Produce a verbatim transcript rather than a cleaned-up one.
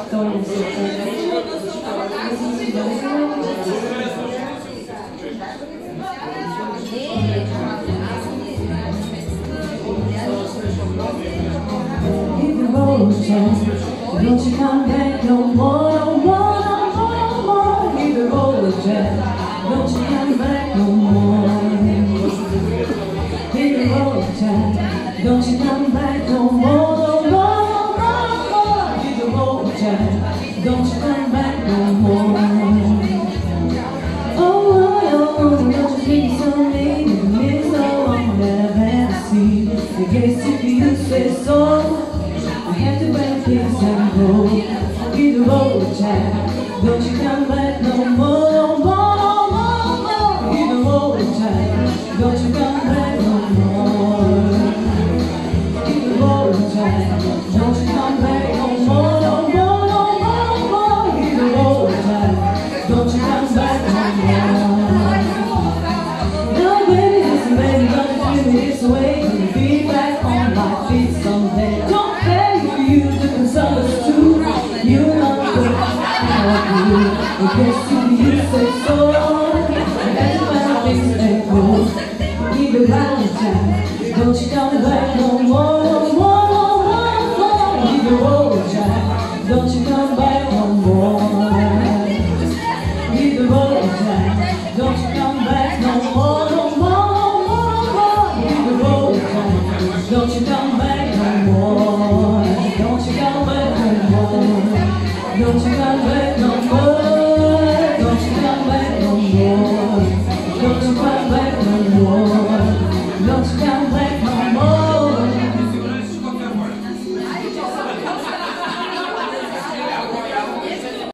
Don't you come back no more, no more, no more, no more. Hit the road, Jack. Don't you come back no more. Hit the road, Jack. Don't you come back no more, no more, no more, no more. Hit the road, Jack. Don't you come back no more. Oh, oh, oh, don't you think so mean? It means so long that I've ever seen. I guess if you say so, I have to break this and go. Hit the road, Jack. Don't you come back no more, no more, no more, no more. Hit the road, Jack. Don't you come back no more. Hit the road, Jack. Don't you come back no more, no more, no more, no more. Hit the road, Jack. Don't you come back no more. No, baby, listen, baby, don't you feel me this way? Gonna be back on my feet someday. Don't you to console us too. You know what I do. I guess you, you say so. That's why things ain't cool. Keep it round, Jack. Don't you come back no more, no more, no more, no more. Keep it roll, Jack. Don't you come back no more. Keep it roll, Jack. Don't you come back no more, no more, no more, no more. Keep it roll, Jack. Don't you come back no more. Don't you come back no more. Don't you come back no more.